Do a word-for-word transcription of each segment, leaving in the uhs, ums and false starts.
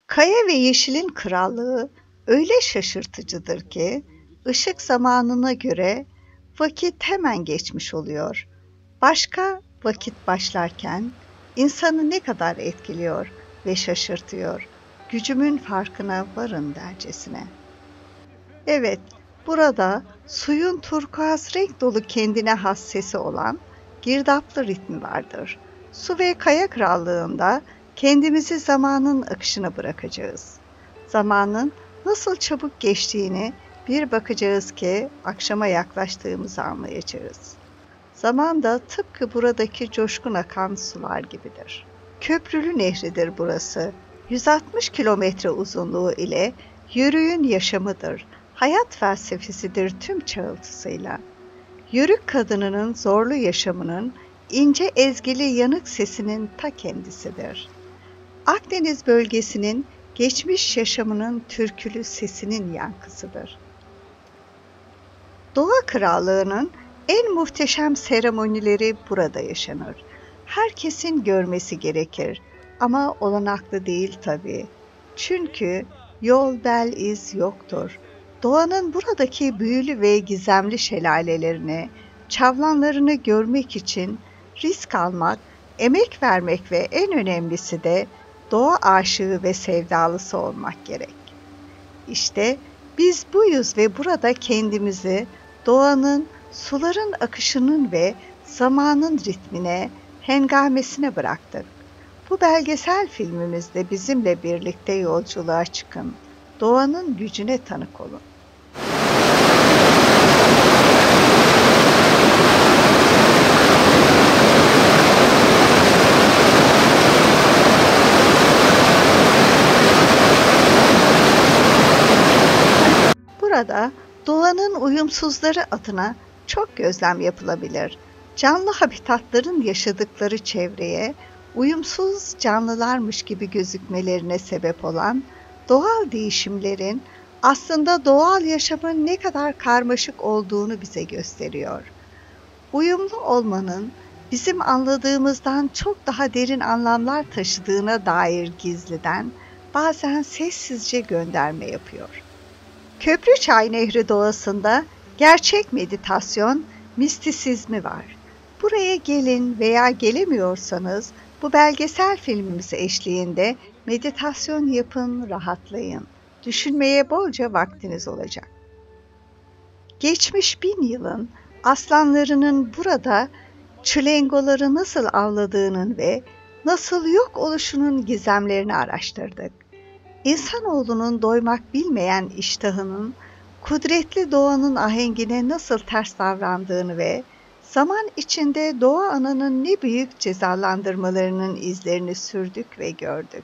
Kaya ve yeşilin krallığı öyle şaşırtıcıdır ki, ışık zamanına göre vakit hemen geçmiş oluyor. Başka vakit başlarken insanı ne kadar etkiliyor ve şaşırtıyor. Gücümün farkına varın dercesine. Evet, burada suyun turkuaz renk dolu kendine has sesi olan girdaplı ritmi vardır. Su ve kaya krallığında kendimizi zamanın akışına bırakacağız. Zamanın nasıl çabuk geçtiğini bir bakacağız ki akşama yaklaştığımızı anlayacağız. Zaman da tıpkı buradaki coşkun akan sular gibidir. Köprülü Nehri'dir burası. yüz altmış kilometre uzunluğu ile yürüyün yaşamıdır. Hayat felsefesidir tüm çağıltısıyla. Yörük kadınının zorlu yaşamının ince ezgili yanık sesinin ta kendisidir. Akdeniz bölgesinin geçmiş yaşamının türkülü sesinin yankısıdır. Doğa Krallığı'nın en muhteşem seremonileri burada yaşanır. Herkesin görmesi gerekir ama olanaklı değil tabii. Çünkü yol bel iz yoktur. Doğanın buradaki büyülü ve gizemli şelalelerini, çavlanlarını görmek için risk almak, emek vermek ve en önemlisi de doğa aşığı ve sevdalısı olmak gerek. İşte biz buyuz ve burada kendimizi doğanın, suların akışının ve zamanın ritmine, hengamesine bıraktık. Bu belgesel filmimizde bizimle birlikte yolculuğa çıkın. Doğanın gücüne tanık olun. Burada doğanın uyumsuzları adına çok gözlem yapılabilir. Canlı habitatların yaşadıkları çevreye uyumsuz canlılarmış gibi gözükmelerine sebep olan doğal değişimlerin aslında doğal yaşamın ne kadar karmaşık olduğunu bize gösteriyor. Uyumlu olmanın bizim anladığımızdan çok daha derin anlamlar taşıdığına dair gizliden bazen sessizce gönderme yapıyor. Köprüçay Nehri doğasında gerçek meditasyon, mistisizmi var. Buraya gelin veya gelemiyorsanız bu belgesel filmimiz eşliğinde meditasyon yapın, rahatlayın. Düşünmeye bolca vaktiniz olacak. Geçmiş bin yılın aslanlarının burada çilengoları nasıl avladığının ve nasıl yok oluşunun gizemlerini araştırdık. İnsanoğlunun doymak bilmeyen iştahının, kudretli doğanın ahengine nasıl ters davrandığını ve zaman içinde doğa ananın ne büyük cezalandırmalarının izlerini sürdük ve gördük.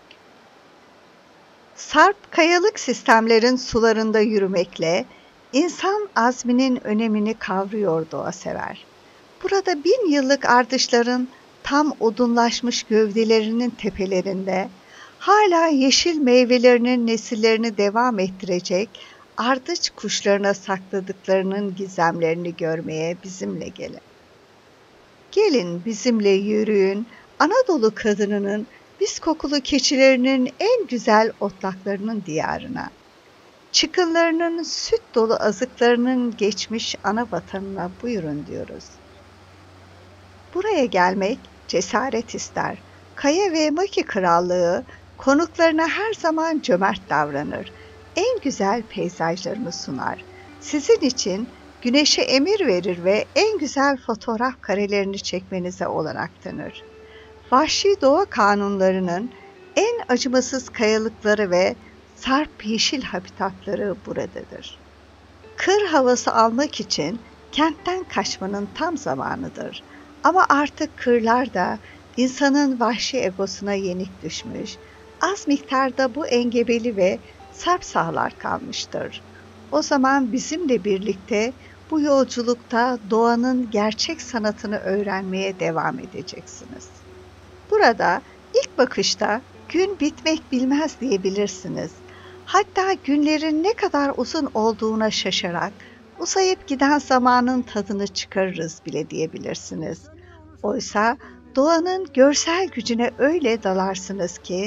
Sarp kayalık sistemlerin sularında yürümekle insan azminin önemini kavruyor doğa sever. Burada bin yıllık ardışların tam odunlaşmış gövdelerinin tepelerinde hala yeşil meyvelerinin nesillerini devam ettirecek ardıç kuşlarına sakladıklarının gizemlerini görmeye bizimle gelin. Gelin bizimle yürüyün, Anadolu kadınının mis kokulu keçilerinin en güzel otlaklarının diyarına, çıkınlarının süt dolu azıklarının geçmiş ana vatanına buyurun diyoruz. Buraya gelmek cesaret ister. Kaya ve Maki Krallığı konuklarına her zaman cömert davranır. En güzel peyzajlarını sunar. Sizin için güneşe emir verir ve en güzel fotoğraf karelerini çekmenize olanak tanır. Vahşi doğa kanunlarının en acımasız kayalıkları ve sarp yeşil habitatları buradadır. Kır havası almak için kentten kaçmanın tam zamanıdır. Ama artık kırlar da insanın vahşi egosuna yenik düşmüş, az miktarda bu engebeli ve sarp sahalar kalmıştır. O zaman bizimle birlikte bu yolculukta doğanın gerçek sanatını öğrenmeye devam edeceksiniz. Burada ilk bakışta gün bitmek bilmez diyebilirsiniz. Hatta günlerin ne kadar uzun olduğuna şaşarak uzayıp giden zamanın tadını çıkarırız bile diyebilirsiniz. Oysa doğanın görsel gücüne öyle dalarsınız ki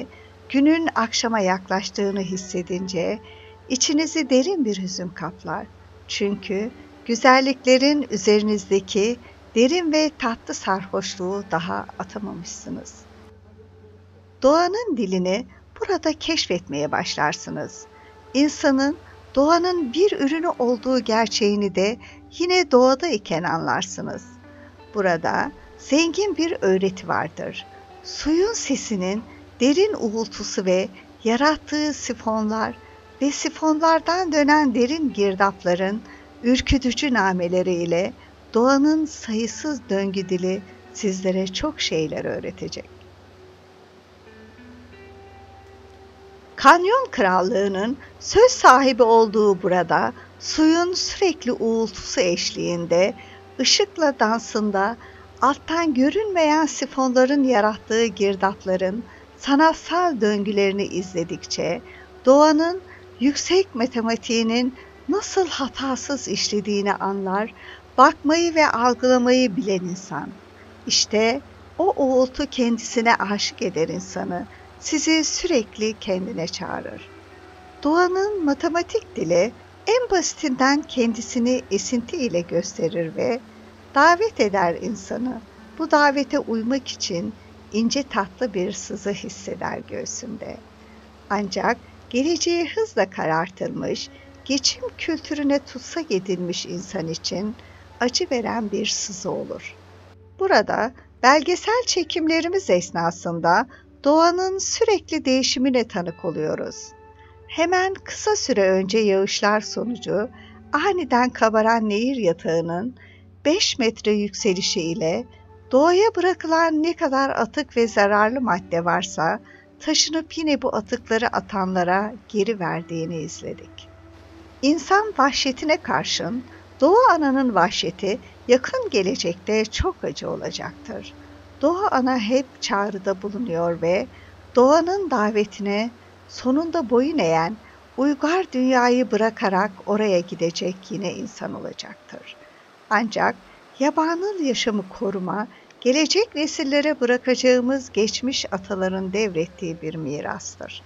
Günün akşama yaklaştığını hissedince içinizi derin bir hüzün kaplar. Çünkü güzelliklerin üzerinizdeki derin ve tatlı sarhoşluğu daha atamamışsınız. Doğanın dilini burada keşfetmeye başlarsınız. İnsanın doğanın bir ürünü olduğu gerçeğini de yine doğada iken anlarsınız. Burada zengin bir öğreti vardır. Suyun sesinin derin uğultusu ve yarattığı sifonlar ve sifonlardan dönen derin girdapların ürkütücü nameleriyle doğanın sayısız döngü dili sizlere çok şeyler öğretecek. Kanyon Krallığı'nın söz sahibi olduğu burada suyun sürekli uğultusu eşliğinde, ışıkla dansında, alttan görünmeyen sifonların yarattığı girdapların sanatsal döngülerini izledikçe doğanın yüksek matematiğinin nasıl hatasız işlediğini anlar, bakmayı ve algılamayı bilen insan. İşte o uğultu kendisine aşık eder insanı, sizi sürekli kendine çağırır. Doğanın matematik dili en basitinden kendisini esinti ile gösterir ve davet eder insanı. Bu davete uymak için ince tatlı bir sızı hisseder göğsünde. Ancak geleceği hızla karartılmış, geçim kültürüne tutsak edilmiş insan için acı veren bir sızı olur. Burada belgesel çekimlerimiz esnasında doğanın sürekli değişimine tanık oluyoruz. Hemen kısa süre önce yağışlar sonucu aniden kabaran nehir yatağının beş metre yükselişi ile doğaya bırakılan ne kadar atık ve zararlı madde varsa taşınıp yine bu atıkları atanlara geri verdiğini izledik. İnsan vahşetine karşın Doğa Ana'nın vahşeti yakın gelecekte çok acı olacaktır. Doğa Ana hep çağrıda bulunuyor ve doğanın davetine sonunda boyun eğen, uygar dünyayı bırakarak oraya gidecek yine insan olacaktır. Ancak yabanıl yaşamı koruma, gelecek nesillere bırakacağımız geçmiş ataların devrettiği bir mirastır.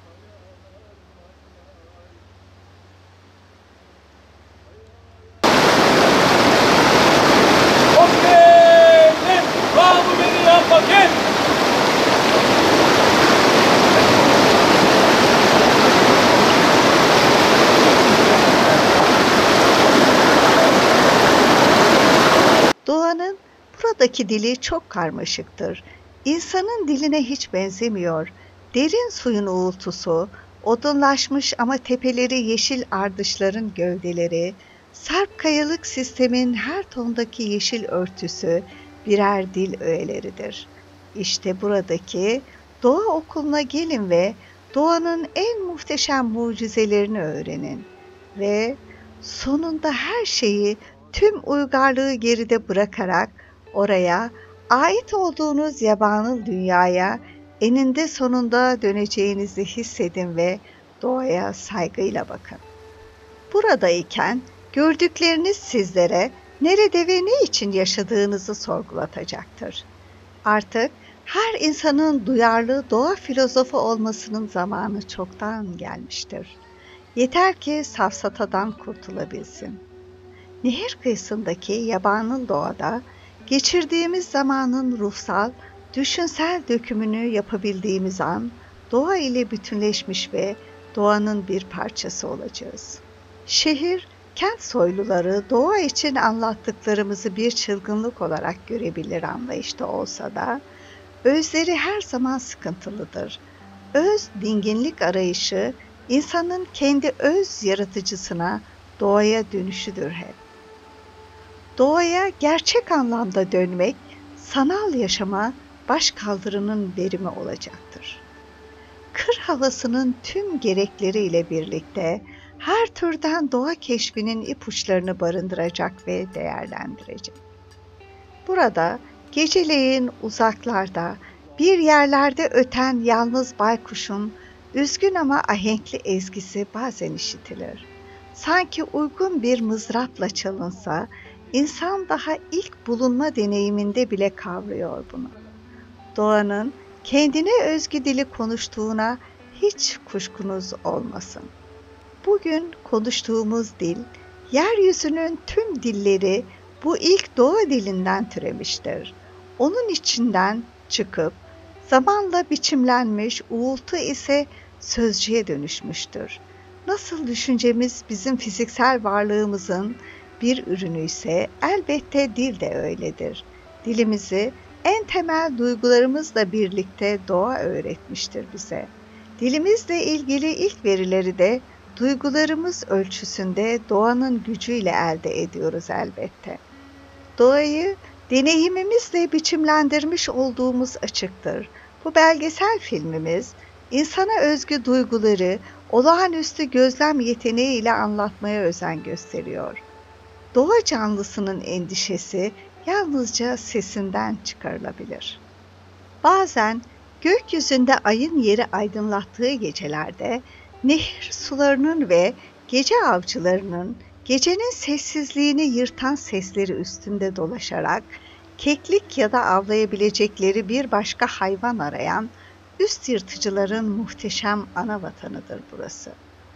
Doğanın buradaki dili çok karmaşıktır. İnsanın diline hiç benzemiyor. Derin suyun uğultusu, odunlaşmış ama tepeleri yeşil ardışların gövdeleri, sarp kayalık sistemin her tondaki yeşil örtüsü birer dil öğeleridir. İşte buradaki doğa okuluna gelin ve doğanın en muhteşem mucizelerini öğrenin. Ve sonunda her şeyi, tüm uygarlığı geride bırakarak oraya, ait olduğunuz yabanıl dünyaya eninde sonunda döneceğinizi hissedin ve doğaya saygıyla bakın. Buradayken gördükleriniz sizlere nerede ve ne için yaşadığınızı sorgulatacaktır. Artık her insanın duyarlı doğa filozofu olmasının zamanı çoktan gelmiştir. Yeter ki safsatadan kurtulabilsin. Nehir kıyısındaki yabanıl doğada geçirdiğimiz zamanın ruhsal, düşünsel dökümünü yapabildiğimiz an doğa ile bütünleşmiş ve doğanın bir parçası olacağız. Şehir, kent soyluları doğa için anlattıklarımızı bir çılgınlık olarak görebilir anlayışta olsa da özleri her zaman sıkıntılıdır. Öz dinginlik arayışı insanın kendi öz yaratıcısına, doğaya dönüşüdür hep. Doğaya gerçek anlamda dönmek, sanal yaşama başkaldırının verimi olacaktır. Kır havasının tüm gerekleriyle birlikte her türden doğa keşfinin ipuçlarını barındıracak ve değerlendirecek. Burada geceleyin uzaklarda bir yerlerde öten yalnız baykuşun üzgün ama ahenkli ezgisi bazen işitilir. Sanki uygun bir mızrapla çalınsa, İnsan daha ilk bulunma deneyiminde bile kavruyor bunu. Doğanın kendine özgü dili konuştuğuna hiç kuşkunuz olmasın. Bugün konuştuğumuz dil, yeryüzünün tüm dilleri bu ilk doğa dilinden türemiştir. Onun içinden çıkıp zamanla biçimlenmiş, uğultu ise sözcüğe dönüşmüştür. Nasıl düşüncemiz bizim fiziksel varlığımızın bir ürünü ise elbette dil de öyledir. Dilimizi en temel duygularımızla birlikte doğa öğretmiştir bize. Dilimizle ilgili ilk verileri de duygularımız ölçüsünde doğanın gücüyle elde ediyoruz elbette. Doğayı deneyimimizle biçimlendirmiş olduğumuz açıktır. Bu belgesel filmimiz, insana özgü duyguları olağanüstü gözlem yeteneğiyle anlatmaya özen gösteriyor. Doğa canlısının endişesi yalnızca sesinden çıkarılabilir. Bazen gökyüzünde ayın yeri aydınlattığı gecelerde nehir sularının ve gece avcılarının gecenin sessizliğini yırtan sesleri üstünde dolaşarak keklik ya da avlayabilecekleri bir başka hayvan arayan üst yırtıcıların muhteşem ana vatanıdır burası.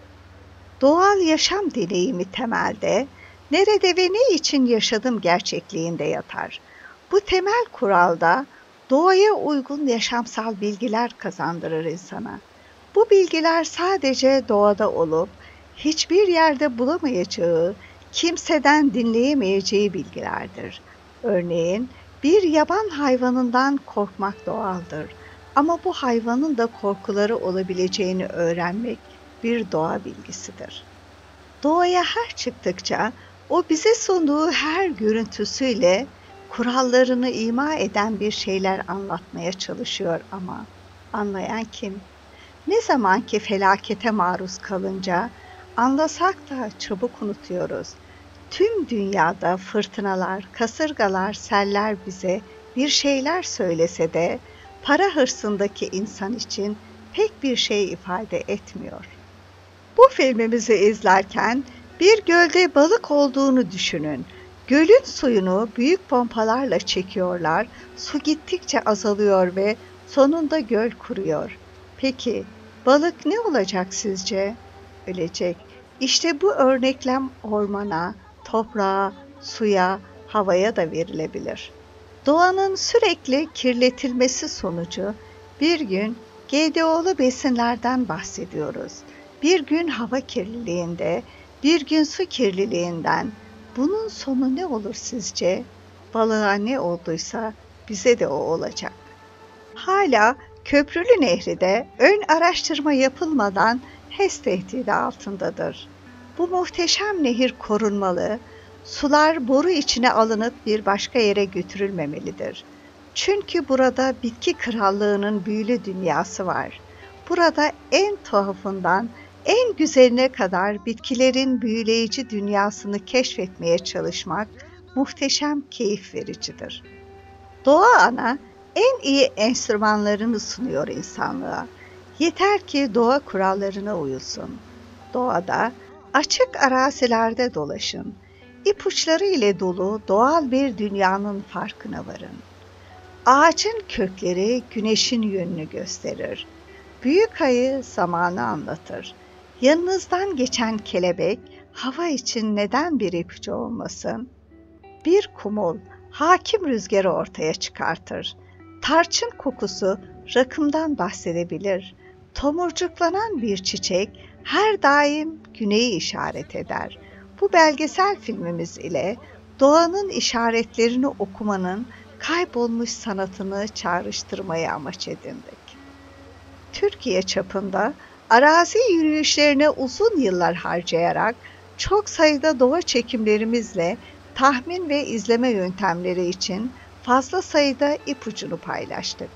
Doğal yaşam deneyimi temelde nerede ve ne için yaşadım gerçekliğinde yatar. Bu temel kuralda doğaya uygun yaşamsal bilgiler kazandırır insana. Bu bilgiler sadece doğada olup hiçbir yerde bulamayacağı, kimseden dinleyemeyeceği bilgilerdir. Örneğin bir yaban hayvanından korkmak doğaldır. Ama bu hayvanın da korkuları olabileceğini öğrenmek bir doğa bilgisidir. Doğaya her çıktıkça o bize sunduğu her görüntüsüyle kurallarını ima eden bir şeyler anlatmaya çalışıyor ama anlayan kim? Ne zamanki felakete maruz kalınca anlasak da çabuk unutuyoruz. Tüm dünyada fırtınalar, kasırgalar, seller bize bir şeyler söylese de para hırsındaki insan için pek bir şey ifade etmiyor. Bu filmimizi izlerken bir gölde balık olduğunu düşünün. Gölün suyunu büyük pompalarla çekiyorlar, su gittikçe azalıyor ve sonunda göl kuruyor. Peki balık ne olacak sizce? Ölecek. İşte bu örneklem ormana, toprağa, suya, havaya da verilebilir. Doğanın sürekli kirletilmesi sonucu bir gün G D O'lu besinlerden bahsediyoruz. Bir gün hava kirliliğinde, bir gün su kirliliğinden. Bunun sonu ne olur sizce? Balığa ne olduysa bize de o olacak. Hala Köprülü Nehri de ön araştırma yapılmadan HES tehdidi altındadır. Bu muhteşem nehir korunmalı, sular boru içine alınıp bir başka yere götürülmemelidir. Çünkü burada bitki krallığının büyülü dünyası var. Burada en tuhafından en güzeline kadar bitkilerin büyüleyici dünyasını keşfetmeye çalışmak muhteşem keyif vericidir. Doğa ana en iyi enstrümanlarını sunuyor insanlığa. Yeter ki doğa kurallarına uyulsun. Doğada açık arazilerde dolaşın. İpuçları ile dolu doğal bir dünyanın farkına varın. Ağacın kökleri güneşin yönünü gösterir. Büyük ayı zamanı anlatır. Yanınızdan geçen kelebek hava için neden bir ipucu olmasın? Bir kumul hakim rüzgarı ortaya çıkartır. Tarçın kokusu rakımdan bahsedebilir. Tomurcuklanan bir çiçek her daim güneyi işaret eder. Bu belgesel filmimiz ile doğanın işaretlerini okumanın kaybolmuş sanatını çağrıştırmayı amaç edindik. Türkiye çapında arazi yürüyüşlerine uzun yıllar harcayarak çok sayıda doğa çekimlerimizle tahmin ve izleme yöntemleri için fazla sayıda ipucunu paylaştık.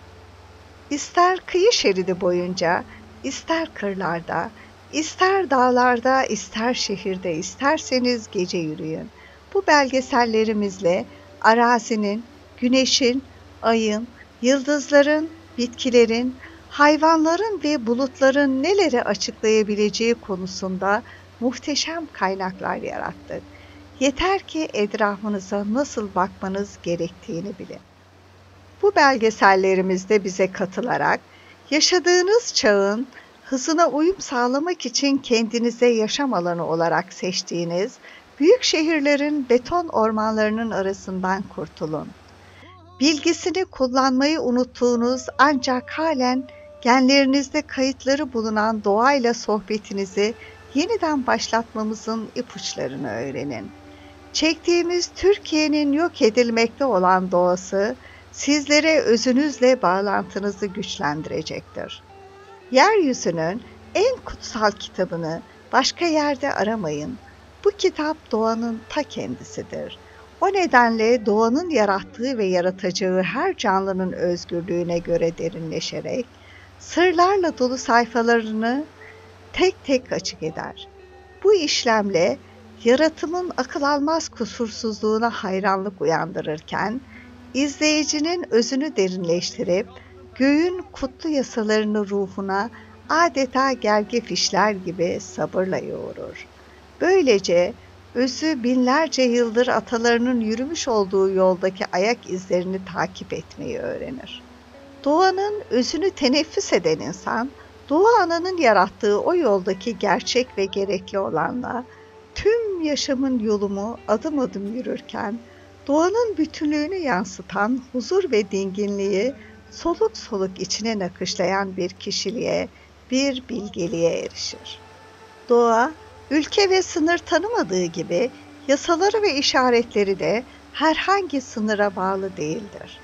İster kıyı şeridi boyunca, ister kırlarda, ister dağlarda, ister şehirde, isterseniz gece yürüyün. Bu belgesellerimizle arazinin, güneşin, ayın, yıldızların, bitkilerin, hayvanların ve bulutların neleri açıklayabileceği konusunda muhteşem kaynaklar yarattık. Yeter ki etrafınıza nasıl bakmanız gerektiğini bilin. Bu belgesellerimizde bize katılarak Yaşadığınız çağın hızına uyum sağlamak için kendinize yaşam alanı olarak seçtiğiniz büyük şehirlerin beton ormanlarının arasından kurtulun. Bilgisini kullanmayı unuttuğunuz ancak halen genlerinizde kayıtları bulunan doğayla sohbetinizi yeniden başlatmamızın ipuçlarını öğrenin. Çektiğimiz Türkiye'nin yok edilmekte olan doğası sizlere özünüzle bağlantınızı güçlendirecektir. Yeryüzünün en kutsal kitabını başka yerde aramayın. Bu kitap doğanın ta kendisidir. O nedenle doğanın yarattığı ve yaratacağı her canlının özgürlüğüne göre derinleşerek, sırlarla dolu sayfalarını tek tek açık eder. Bu işlemle yaratımın akıl almaz kusursuzluğuna hayranlık uyandırırken, izleyicinin özünü derinleştirip, göğün kutlu yasalarını ruhuna adeta gergefişler gibi sabırla yoğurur. Böylece özü binlerce yıldır atalarının yürümüş olduğu yoldaki ayak izlerini takip etmeyi öğrenir. Doğanın özünü teneffüs eden insan, Doğa Ana'nın yarattığı o yoldaki gerçek ve gerekli olanla tüm yaşamın yolumu adım adım yürürken, doğanın bütünlüğünü yansıtan huzur ve dinginliği soluk soluk içine nakışlayan bir kişiliğe, bir bilgeliğe erişir. Doğa, ülke ve sınır tanımadığı gibi yasaları ve işaretleri de herhangi sınıra bağlı değildir.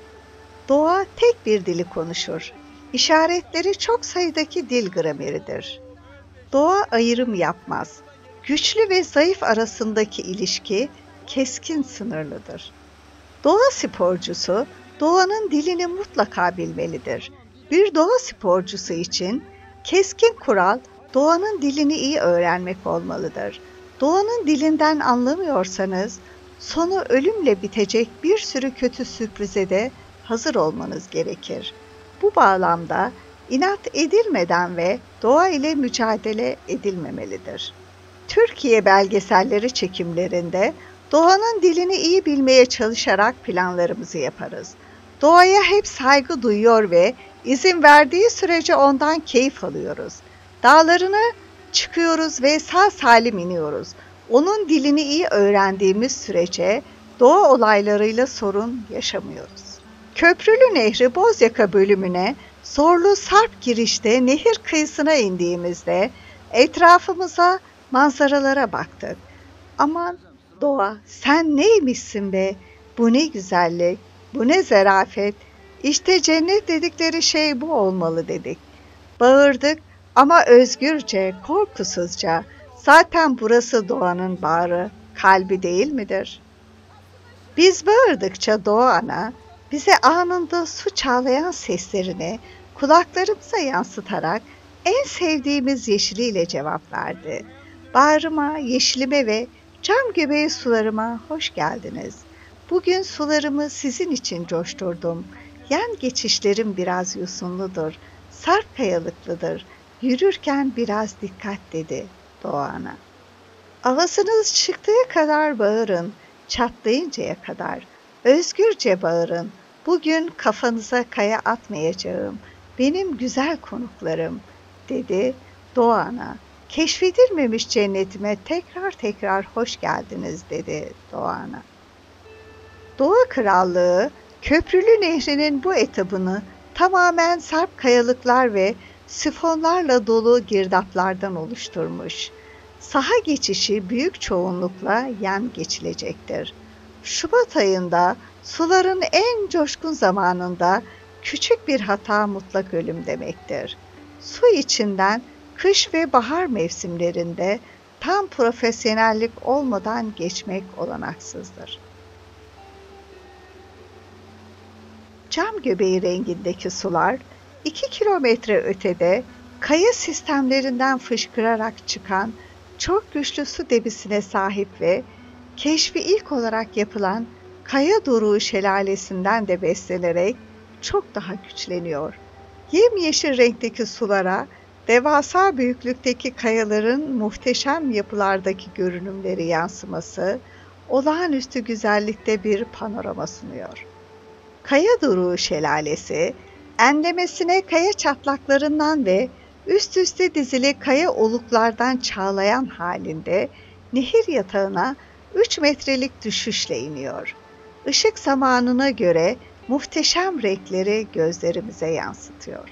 Doğa tek bir dili konuşur. İşaretleri çok sayıdaki dil grameridir. Doğa ayrım yapmaz. Güçlü ve zayıf arasındaki ilişki keskin sınırlıdır. Doğa sporcusu doğanın dilini mutlaka bilmelidir. Bir doğa sporcusu için keskin kural doğanın dilini iyi öğrenmek olmalıdır. Doğanın dilinden anlamıyorsanız sonu ölümle bitecek bir sürü kötü sürprize de hazır olmanız gerekir. Bu bağlamda inat edilmeden ve doğa ile mücadele edilmemelidir. Türkiye belgeselleri çekimlerinde doğanın dilini iyi bilmeye çalışarak planlarımızı yaparız. Doğaya hep saygı duyuyor ve izin verdiği sürece ondan keyif alıyoruz. Dağlarına çıkıyoruz ve sağ salim iniyoruz. Onun dilini iyi öğrendiğimiz sürece doğa olaylarıyla sorun yaşamıyoruz. Köprülü Nehri Bozyaka bölümüne zorlu sarp girişte nehir kıyısına indiğimizde etrafımıza, manzaralara baktık. Aman doğa, sen neymişsin be? Bu ne güzellik, bu ne zarafet. İşte cennet dedikleri şey bu olmalı dedik. Bağırdık ama özgürce, korkusuzca. Zaten burası doğanın bağrı, kalbi değil midir? Biz bağırdıkça Doğa Ana bize anında su çağlayan seslerini kulaklarımıza yansıtarak en sevdiğimiz yeşiliyle cevap verdi. Bağrıma, yeşilime ve cam göbeği sularıma hoş geldiniz. Bugün sularımı sizin için coşturdum. Yan geçişlerim biraz yosunludur, sarp kayalıklıdır. Yürürken biraz dikkat dedi Doğa Ana. Avazınız çıktığı kadar bağırın, çatlayıncaya kadar. Özgürce bağırın. Bugün kafanıza kaya atmayacağım. Benim güzel konuklarım, dedi Doğa Ana. Keşfedilmemiş cennetime tekrar tekrar hoş geldiniz, dedi Doğa Ana. Doğa Krallığı, Köprülü Nehri'nin bu etabını tamamen sarp kayalıklar ve sifonlarla dolu girdaplardan oluşturmuş. Saha geçişi büyük çoğunlukla yan geçilecektir. Şubat ayında suların en coşkun zamanında küçük bir hata mutlak ölüm demektir. Su içinden kış ve bahar mevsimlerinde tam profesyonellik olmadan geçmek olanaksızdır. Cam göbeği rengindeki sular iki kilometre ötede kaya sistemlerinden fışkırarak çıkan çok güçlü su debisine sahip ve keşfi ilk olarak yapılan Kaya Doruğu Şelalesi'nden de beslenerek çok daha güçleniyor. Yemyeşil renkteki sulara devasa büyüklükteki kayaların muhteşem yapılardaki görünümleri yansıması olağanüstü güzellikte bir panorama sunuyor. Kaya Doruğu Şelalesi, Enlemesine kaya çatlaklarından ve üst üste dizili kaya oluklardan çağlayan halinde nehir yatağına üç metrelik düşüşle iniyor. Işık zamanına göre muhteşem renkleri gözlerimize yansıtıyor.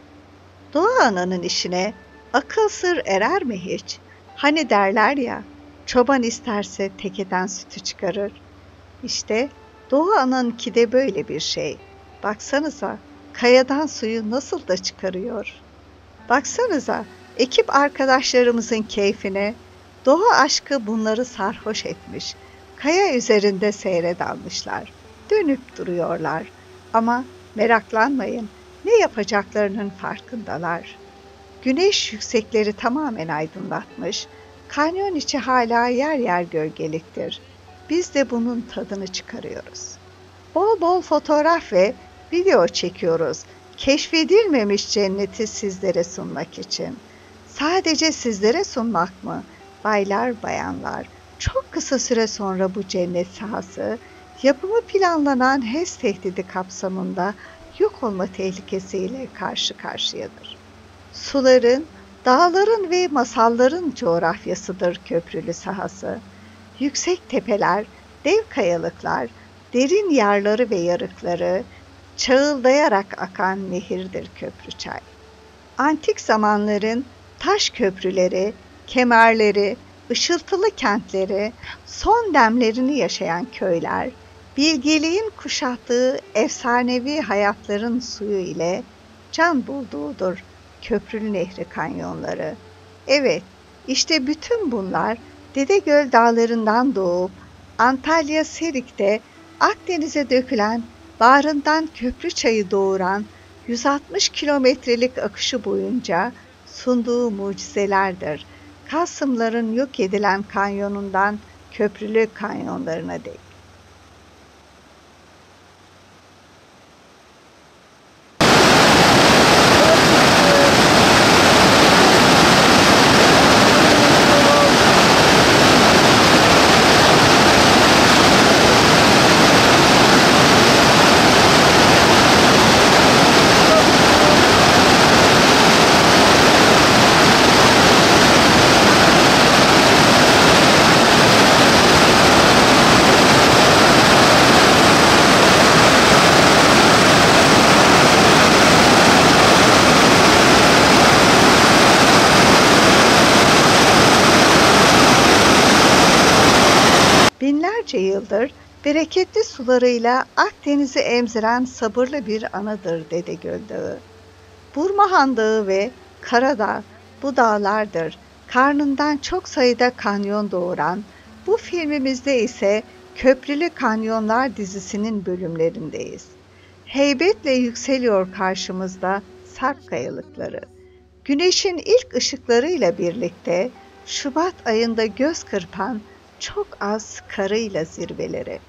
Doğa Ana'nın işine akıl sır erer mi hiç? Hani derler ya, çoban isterse tekeden sütü çıkarır. İşte Doğa Ana'nınki de böyle bir şey. Baksanıza, kayadan suyu nasıl da çıkarıyor. Baksanıza, ekip arkadaşlarımızın keyfine, doğa aşkı bunları sarhoş etmiş. Kaya üzerinde seyre dalmışlar. Dönüp duruyorlar. Ama meraklanmayın, ne yapacaklarının farkındalar. Güneş yüksekleri tamamen aydınlatmış. Kanyon içi hala yer yer gölgeliktir. Biz de bunun tadını çıkarıyoruz. Bol bol fotoğraf ve video çekiyoruz. Keşfedilmemiş cenneti sizlere sunmak için. Sadece sizlere sunmak mı? Baylar, bayanlar, çok kısa süre sonra bu cennet sahası, yapımı planlanan HES tehdidi kapsamında yok olma tehlikesiyle karşı karşıyadır. Suların, dağların ve masalların coğrafyasıdır köprülü sahası. Yüksek tepeler, dev kayalıklar, derin yarları ve yarıkları, çağıldayarak akan nehirdir Köprüçay. Antik zamanların taş köprüleri, kemerleri, ışıltılı kentleri, son demlerini yaşayan köyler, bilgeliğin kuşattığı efsanevi hayatların suyu ile can bulduğudur Köprülü Nehri kanyonları. Evet, işte bütün bunlar Dedegöl dağlarından doğup Antalya Serik'te Akdeniz'e dökülen bağrından Köprüçay'ı doğuran yüz altmış kilometrelik akışı boyunca sunduğu mucizelerdir. Kasımların yok edilen kanyonundan Köprülü kanyonlarına dek. Binlerce yıldır bereketli sularıyla Akdeniz'i emziren sabırlı bir anadır Dedegöl Dağı. Burmahan Dağı ve Karadağ bu dağlardır. Karnından çok sayıda kanyon doğuran, bu filmimizde ise Köprülü Kanyonlar dizisinin bölümlerindeyiz. Heybetle yükseliyor karşımızda sarp kayalıkları. Güneşin ilk ışıklarıyla birlikte Şubat ayında göz kırpan çok az karıyla zirveleri.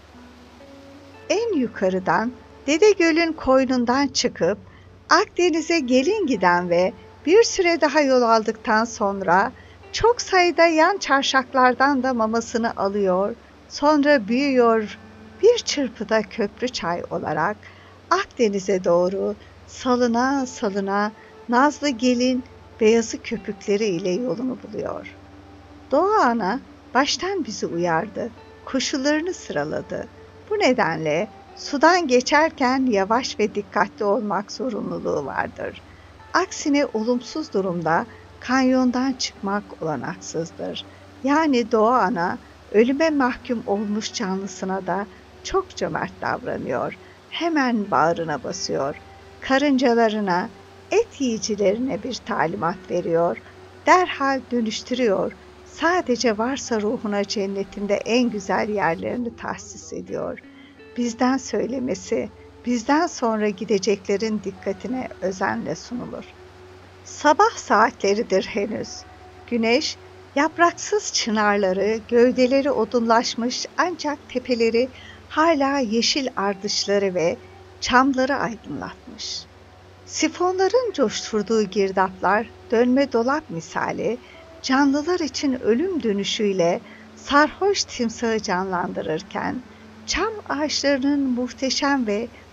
En yukarıdan Dedegöl'ün koynundan çıkıp Akdeniz'e gelin giden ve bir süre daha yol aldıktan sonra çok sayıda yan çarşaklardan da mamasını alıyor, sonra büyüyor, bir çırpıda Köprüçay olarak Akdeniz'e doğru salına salına nazlı gelin beyazı köpükleri ile yolunu buluyor. Doğa Ana baştan bizi uyardı, koşullarını sıraladı. Bu nedenle sudan geçerken yavaş ve dikkatli olmak zorunluluğu vardır. Aksine olumsuz durumda kanyondan çıkmak olanaksızdır. Yani Doğa Ana ölüme mahkum olmuş canlısına da çok cömert davranıyor. Hemen bağrına basıyor. Karıncalarına, et yiyicilerine bir talimat veriyor. Derhal dönüştürüyor. Sadece varsa ruhuna cennetinde en güzel yerlerini tahsis ediyor. Bizden söylemesi, bizden sonra gideceklerin dikkatine özenle sunulur. Sabah saatleridir henüz. Güneş, yapraksız çınarları, gövdeleri odunlaşmış ancak tepeleri hala yeşil ardışları ve çamları aydınlatmış. Sifonların coşturduğu girdaplar dönme dolap misali, canlılar için ölüm dönüşüyle sarhoş timsahı canlandırırken, çam ağaçlarının muhteşem ve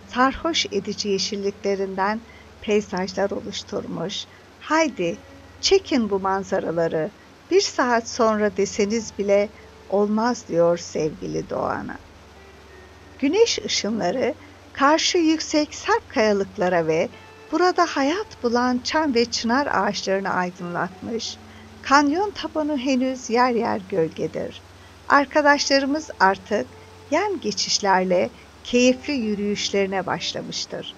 sarhoş edici yeşilliklerinden peyzajlar oluşturmuş. Haydi çekin bu manzaraları, bir saat sonra deseniz bile olmaz diyor sevgili Doğan'a. Güneş ışınları karşı yüksek sarp kayalıklara ve burada hayat bulan çam ve çınar ağaçlarını aydınlatmış. Kanyon tabanı henüz yer yer gölgedir. Arkadaşlarımız artık yan geçişlerle keyifli yürüyüşlerine başlamıştır.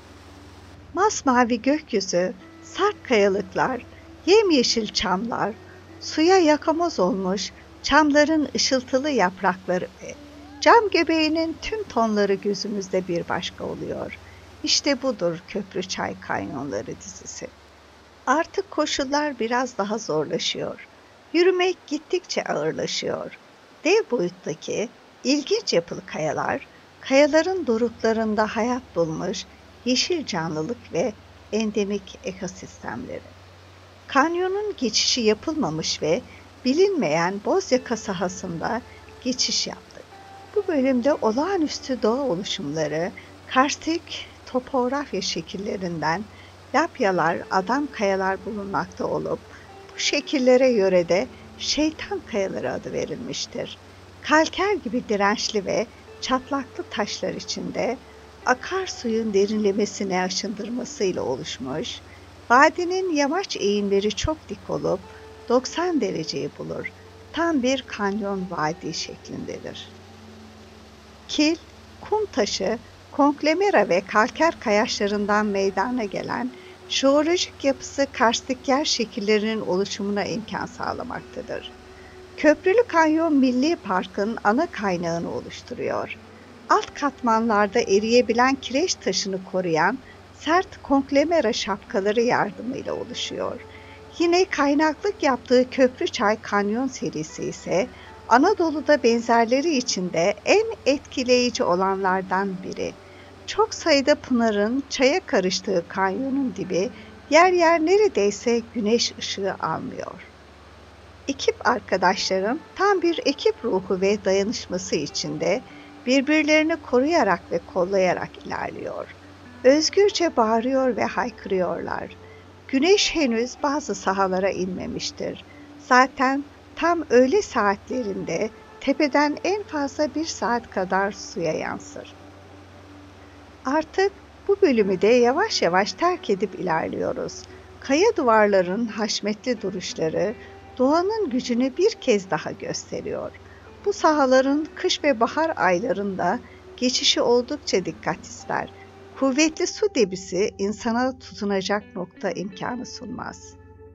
Masmavi gökyüzü, sarp kayalıklar, yemyeşil çamlar, suya yakamoz olmuş çamların ışıltılı yaprakları ve cam göbeğinin tüm tonları gözümüzde bir başka oluyor. İşte budur Köprüçay Kanyonları dizisi. Artık koşullar biraz daha zorlaşıyor. Yürümek gittikçe ağırlaşıyor. Dev boyuttaki ilginç yapılı kayalar, kayaların doruklarında hayat bulmuş yeşil canlılık ve endemik ekosistemleri. Kanyonun geçişi yapılmamış ve bilinmeyen Bozyaka sahasında geçiş yaptık. Bu bölümde olağanüstü doğa oluşumları, karstik topografya şekillerinden lapyalar, adam kayalar bulunmakta olup, bu şekillere göre de şeytan kayaları adı verilmiştir. Kalker gibi dirençli ve çatlaklı taşlar içinde akarsuyun derinlemesine aşındırmasıyla oluşmuş, vadinin yamaç eğimleri çok dik olup doksan dereceyi bulur. Tam bir kanyon vadi şeklindedir. Kil, kum taşı, konglomerat ve kalker kayaçlarından meydana gelen jeolojik yapısı karstik yer şekillerinin oluşumuna imkan sağlamaktadır. Köprülü Kanyon Milli Park'ın ana kaynağını oluşturuyor. Alt katmanlarda eriyebilen kireç taşını koruyan sert konglomerat şapkaları yardımıyla oluşuyor. Yine kaynaklık yaptığı Köprüçay Kanyon serisi ise Anadolu'da benzerleri içinde en etkileyici olanlardan biri. Çok sayıda pınarın çaya karıştığı kanyonun dibi yer yer neredeyse güneş ışığı almıyor. Ekip arkadaşlarım tam bir ekip ruhu ve dayanışması içinde birbirlerini koruyarak ve kollayarak ilerliyor. Özgürce bağırıyor ve haykırıyorlar. Güneş henüz bazı sahalara inmemiştir. Zaten tam öğle saatlerinde tepeden en fazla bir saat kadar suya yansır. Artık bu bölümü de yavaş yavaş terk edip ilerliyoruz. Kaya duvarların haşmetli duruşları doğanın gücünü bir kez daha gösteriyor. Bu sahaların kış ve bahar aylarında geçişi oldukça dikkat ister. Kuvvetli su debisi insana tutunacak nokta imkanı sunmaz.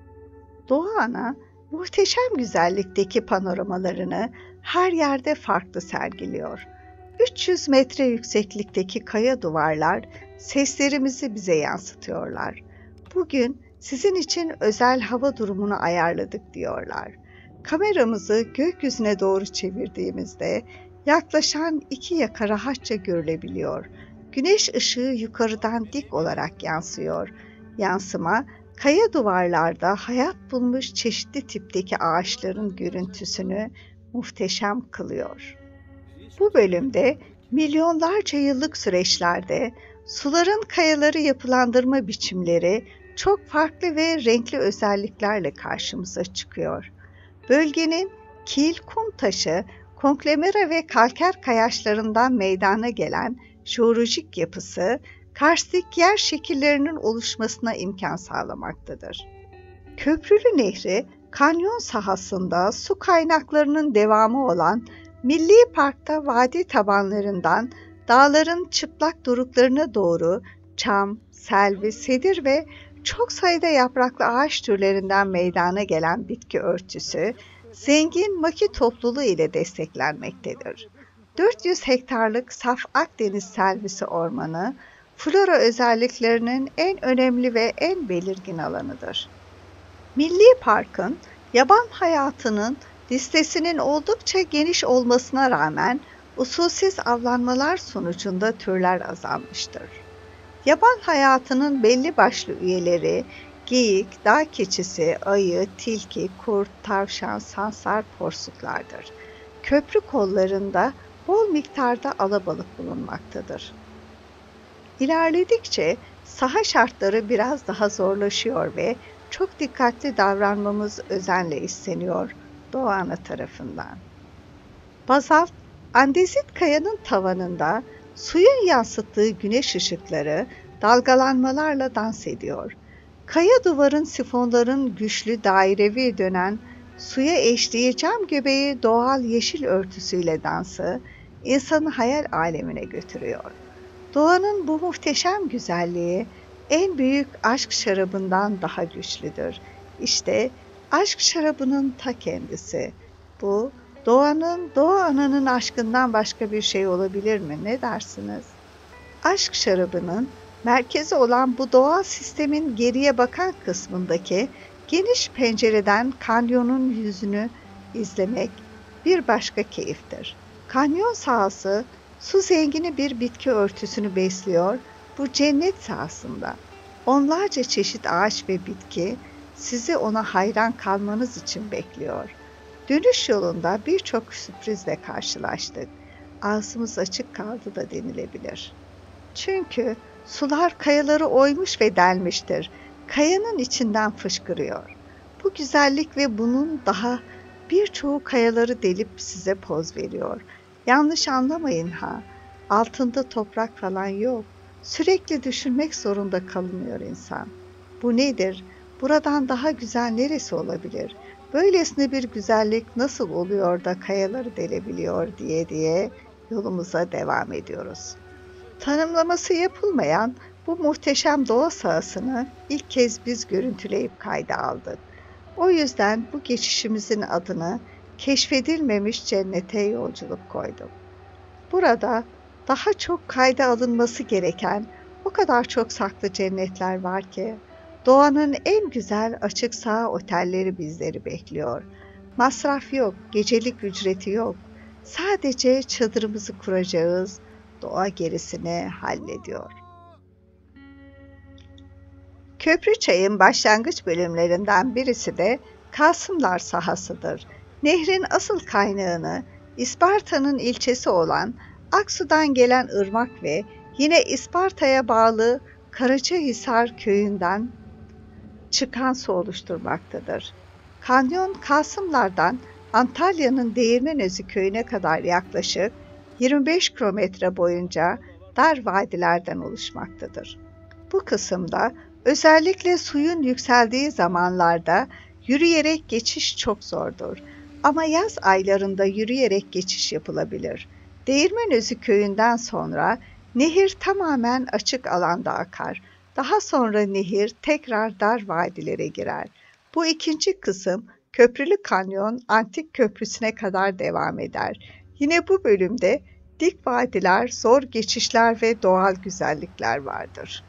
Doğa ana muhteşem güzellikteki panoramalarını her yerde farklı sergiliyor. üç yüz metre yükseklikteki kaya duvarlar seslerimizi bize yansıtıyorlar. Bugün sizin için özel hava durumunu ayarladık diyorlar. Kameramızı gökyüzüne doğru çevirdiğimizde yaklaşan iki yaka rahatça görülebiliyor. Güneş ışığı yukarıdan dik olarak yansıyor. Yansıma, kaya duvarlarda hayat bulmuş çeşitli tipteki ağaçların görüntüsünü muhteşem kılıyor. Bu bölümde milyonlarca yıllık süreçlerde suların kayaları yapılandırma biçimleri çok farklı ve renkli özelliklerle karşımıza çıkıyor. Bölgenin kil, kum taşı, konglomerat ve kalker kayaçlarından meydana gelen jeolojik yapısı, karstik yer şekillerinin oluşmasına imkan sağlamaktadır. Köprülü Nehri, kanyon sahasında su kaynaklarının devamı olan Milli Park'ta vadi tabanlarından dağların çıplak doruklarına doğru çam, selvi, sedir ve çok sayıda yapraklı ağaç türlerinden meydana gelen bitki örtüsü, zengin maki topluluğu ile desteklenmektedir. dört yüz hektarlık saf Akdeniz selvisi ormanı, flora özelliklerinin en önemli ve en belirgin alanıdır. Milli Park'ın yaban hayatının listesinin oldukça geniş olmasına rağmen usulsüz avlanmalar sonucunda türler azalmıştır. Yaban hayatının belli başlı üyeleri geyik, dağ keçisi, ayı, tilki, kurt, tavşan, sansar, porsuklardır. Köprü kollarında bol miktarda alabalık bulunmaktadır. İlerledikçe saha şartları biraz daha zorlaşıyor ve çok dikkatli davranmamız özenle isteniyor doğa ana tarafından. Bazalt, andezit kayanın tavanında suyun yansıttığı güneş ışıkları dalgalanmalarla dans ediyor. Kaya duvarın sifonların güçlü dairevi dönen suya eşliği cam göbeği doğal yeşil örtüsüyle dansı insanı hayal alemine götürüyor. Doğanın bu muhteşem güzelliği en büyük aşk şarabından daha güçlüdür. İşte aşk şarabının ta kendisi. Bu doğanın, doğa ananın aşkından başka bir şey olabilir mi? Ne dersiniz? Aşk şarabının merkezi olan bu doğal sistemin geriye bakan kısmındaki geniş pencereden kanyonun yüzünü izlemek bir başka keyiftir. Kanyon sahası su zengini bir bitki örtüsünü besliyor. Bu cennet sahasında onlarca çeşit ağaç ve bitki sizi ona hayran kalmanız için bekliyor. Dönüş yolunda birçok sürprizle karşılaştık. Ağzımız açık kaldı da denilebilir. Çünkü sular kayaları oymuş ve delmiştir. Kayanın içinden fışkırıyor. Bu güzellik ve bunun daha birçoğu kayaları delip size poz veriyor. Yanlış anlamayın ha. Altında toprak falan yok. Sürekli düşünmek zorunda kalınıyor insan. Bu nedir? Buradan daha güzel neresi olabilir? Böylesine bir güzellik nasıl oluyor da kayaları delebiliyor diye diye yolumuza devam ediyoruz. Tanımlaması yapılmayan bu muhteşem doğa sahasını ilk kez biz görüntüleyip kayda aldık. O yüzden bu geçişimizin adını keşfedilmemiş cennete yolculuk koydum. Burada daha çok kayda alınması gereken o kadar çok saklı cennetler var ki, doğanın en güzel açık saha otelleri bizleri bekliyor. Masraf yok, gecelik ücreti yok. Sadece çadırımızı kuracağız, doğa gerisini hallediyor. Köprüçay'ın başlangıç bölümlerinden birisi de Kasımlar sahasıdır. Nehrin asıl kaynağını İsparta'nın ilçesi olan Aksu'dan gelen ırmak ve yine İsparta'ya bağlı Karacahisar köyünden çıkan su oluşturmaktadır. Kanyon Kasımlar'dan Antalya'nın Değirmenözü köyüne kadar yaklaşık yirmi beş kilometre boyunca dar vadilerden oluşmaktadır. Bu kısımda özellikle suyun yükseldiği zamanlarda yürüyerek geçiş çok zordur. Ama yaz aylarında yürüyerek geçiş yapılabilir. Değirmenözü köyünden sonra nehir tamamen açık alanda akar. Daha sonra nehir tekrar dar vadilere girer. Bu ikinci kısım Köprülü Kanyon Antik Köprüsü'ne kadar devam eder. Yine bu bölümde dik vadiler, zor geçişler ve doğal güzellikler vardır.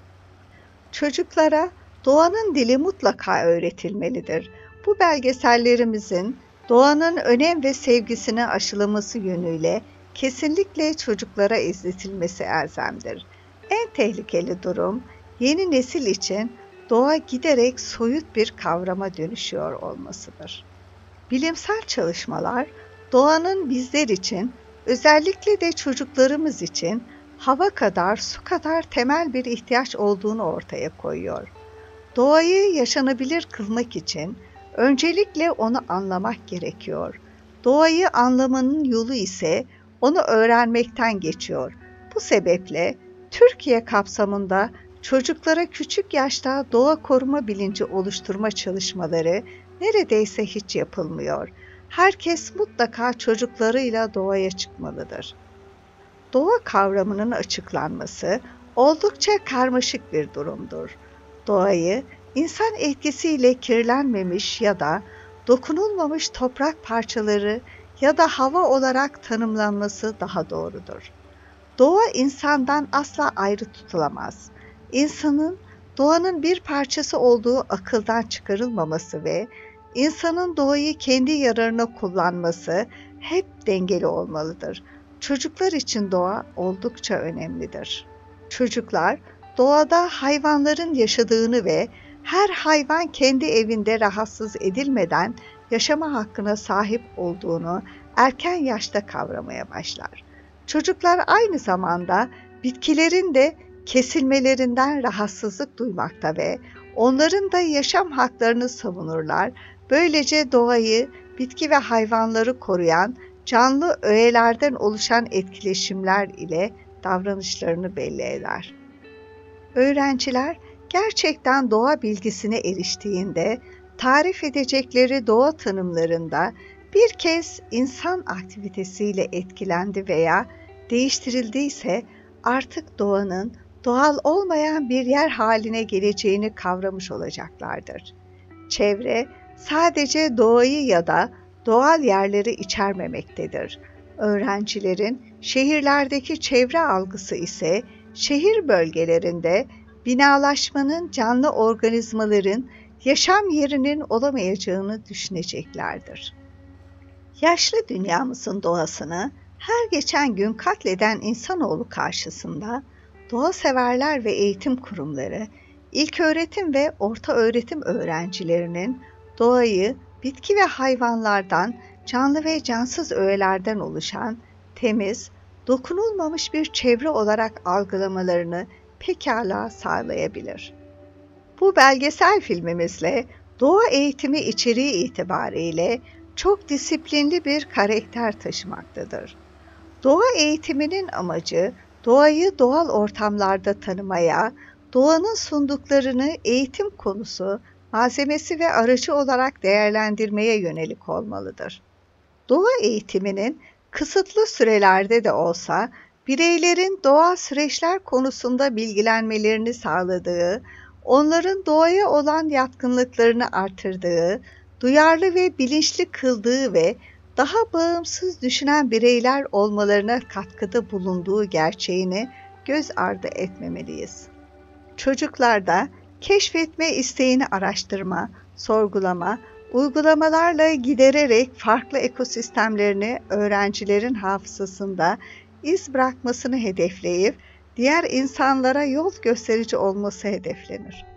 Çocuklara doğanın dili mutlaka öğretilmelidir. Bu belgesellerimizin doğanın önem ve sevgisini aşılaması yönüyle kesinlikle çocuklara izletilmesi elzemdir. En tehlikeli durum yeni nesil için doğa giderek soyut bir kavrama dönüşüyor olmasıdır. Bilimsel çalışmalar doğanın bizler için, özellikle de çocuklarımız için hava kadar, su kadar temel bir ihtiyaç olduğunu ortaya koyuyor. Doğayı yaşanabilir kılmak için öncelikle onu anlamak gerekiyor. Doğayı anlamanın yolu ise onu öğrenmekten geçiyor. Bu sebeple Türkiye kapsamında çocuklara küçük yaşta doğa koruma bilinci oluşturma çalışmaları neredeyse hiç yapılmıyor. Herkes mutlaka çocuklarıyla doğaya çıkmalıdır. Doğa kavramının açıklanması oldukça karmaşık bir durumdur. Doğayı insan etkisiyle kirlenmemiş ya da dokunulmamış toprak parçaları ya da hava olarak tanımlanması daha doğrudur. Doğa insandan asla ayrı tutulamaz. İnsanın doğanın bir parçası olduğu akıldan çıkarılmaması ve insanın doğayı kendi yararına kullanması hep dengeli olmalıdır. Çocuklar için doğa oldukça önemlidir. Çocuklar doğada hayvanların yaşadığını ve her hayvan kendi evinde rahatsız edilmeden yaşama hakkına sahip olduğunu erken yaşta kavramaya başlar. Çocuklar aynı zamanda bitkilerin de kesilmelerinden rahatsızlık duymakta ve onların da yaşam haklarını savunurlar. Böylece doğayı, bitki ve hayvanları koruyan canlı öğelerden oluşan etkileşimler ile davranışlarını belli eder. Öğrenciler gerçekten doğa bilgisine eriştiğinde tarif edecekleri doğa tanımlarında bir kez insan aktivitesiyle etkilendi veya değiştirildiyse artık doğanın doğal olmayan bir yer haline geleceğini kavramış olacaklardır. Çevre sadece doğayı ya da doğal yerleri içermemektedir. Öğrencilerin şehirlerdeki çevre algısı ise şehir bölgelerinde binalaşmanın canlı organizmaların yaşam yerinin olamayacağını düşüneceklerdir. Yaşlı dünyamızın doğasını her geçen gün katleden insanoğlu karşısında doğa severler ve eğitim kurumları, ilköğretim ve ortaöğretim öğrencilerinin doğayı bitki ve hayvanlardan, canlı ve cansız öğelerden oluşan temiz, dokunulmamış bir çevre olarak algılamalarını pekala sağlayabilir. Bu belgesel filmimizle doğa eğitimi içeriği itibariyle çok disiplinli bir karakter taşımaktadır. Doğa eğitiminin amacı doğayı doğal ortamlarda tanımaya, doğanın sunduklarını eğitim konusu, malzemesi ve aracı olarak değerlendirmeye yönelik olmalıdır. Doğa eğitiminin kısıtlı sürelerde de olsa bireylerin doğal süreçler konusunda bilgilenmelerini sağladığı, onların doğaya olan yatkınlıklarını artırdığı, duyarlı ve bilinçli kıldığı ve daha bağımsız düşünen bireyler olmalarına katkıda bulunduğu gerçeğini göz ardı etmemeliyiz. Çocuklarda keşfetme isteğini araştırma, sorgulama, uygulamalarla gidererek farklı ekosistemlerini öğrencilerin hafızasında iz bırakmasını hedefleyip diğer insanlara yol gösterici olması hedeflenir.